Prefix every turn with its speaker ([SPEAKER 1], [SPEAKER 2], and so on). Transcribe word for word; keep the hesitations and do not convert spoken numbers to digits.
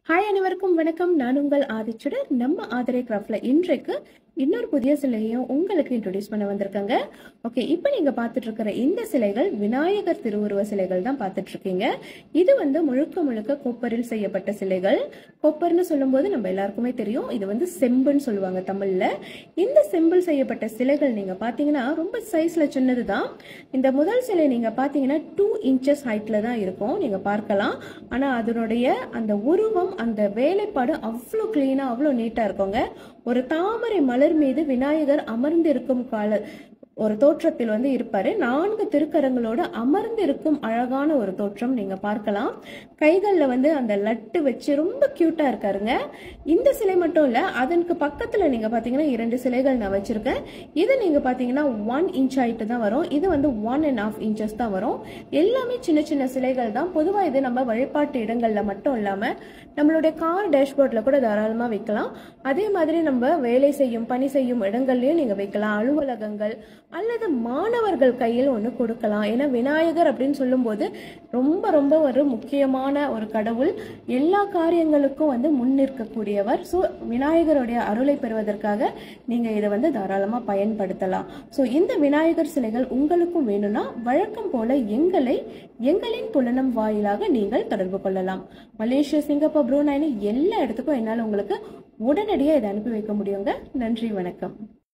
[SPEAKER 1] Hi அனைவருக்கும் வணக்கம். நான் உங்கள் ஆதிச்சுடர். நம்ம ஆதரை கிராஃப்ட்ல இன்றைக்கு இன்னொரு புதிய சிலையையும் உங்களுக்கு இன்ட்ரோடியூஸ் பண்ண வந்திருக்காங்க. ஓகே, இப்போ நீங்க பார்த்துட்டு இருக்கிற இந்த சிலைகள் விநாயகர் திருவுருவ சிலைகள் தான் பார்த்துட்டு இருக்கீங்க. இது வந்து முழுக்க முழுக்க கொப்பரில் செய்யப்பட்ட சிலைகள். கொப்பர்னு சொல்லும்போது நம்ம எல்லாருக்குமே தெரியும், இது வந்து செம்புன்னு சொல்லுவாங்க தமிழ்ல. இந்த செம்பில் செய்யப்பட்ட சிலைகள் நீங்க பாத்தீங்கன்னா ரொம்ப சைஸ்ல சின்னதுதான். இந்த முதல் சிலை நீங்க பாத்தீங்கன்னா டூ இன்ச்சஸ் ஹைட்ல தான் இருக்கும், நீங்க பார்க்கலாம். ஆனா அதனுடைய அந்த உருவம், அந்த வேலைப்பாடு அவ்வளோ கிளீனா அவ்வளோ நீட்டா இருக்குங்க. ஒரு தாமரை மலர் மீது விநாயகர் அமர்ந்து இருக்கும் கால ஒரு தோற்றத்தில் வந்து இருப்பாரு. நான்கு திருக்கரங்களோட அமர்ந்து இருக்கும் அழகான ஒரு தோற்றம் நீங்க பார்க்கலாம். கைகள்ல வந்து அந்த லட்டு வச்சு ரொம்ப கியூட்டா இருக்காருங்க. இந்த சிலை மட்டும் இல்ல, அதற்கு பக்கத்துல நீங்க பாத்தீங்கன்னா இரண்டு சிலைகள் நான் வச்சிருக்கேன். இது நீங்க பாத்தீங்கன்னா ஒன் இன்ச் ஹைட்டு தான் வரும். இது வந்து ஒன் அண்ட் ஹாஃப் இன்ச்சஸ் தான் வரும். எல்லாமே சின்ன சின்ன சிலைகள் தான். பொதுவா இது நம்ம வழிபாட்டு இடங்கள்ல மட்டும் இல்லாம நம்மளுடைய கார் டேஷ்போர்ட்ல கூட தாராளமா வைக்கலாம். அதே மாதிரி நம்ம வேலை செய்யும் பணி செய்யும் இடங்கள்லயும் நீங்க வைக்கலாம். அலுவலகங்கள் அல்லது மாணவர்கள் கையில் ஒன்று கொடுக்கலாம். ஏன்னா விநாயகர் அப்படின்னு சொல்லும் போது ரொம்ப ரொம்ப ஒரு முக்கியமான ஒரு கடவுள், எல்லா காரியங்களுக்கும் வந்து முன்னிற்கக்கூடியவர். ஸோ விநாயகருடைய அருளை பெறுவதற்காக நீங்க இதை வந்து தாராளமா பயன்படுத்தலாம். ஸோ இந்த விநாயகர் சிலைகள் உங்களுக்கும் வேணும்னா வழக்கம் போல எங்களை எங்களின் புலனம் வாயிலாக நீங்கள் தொடர்பு கொள்ளலாம். மலேசியா, சிங்கப்பூர், புரூனைன்னு எல்லா இடத்துக்கும் என்னால் உங்களுக்கு உடனடியாக இதை அனுப்பி வைக்க முடியுங்க. நன்றி, வணக்கம்.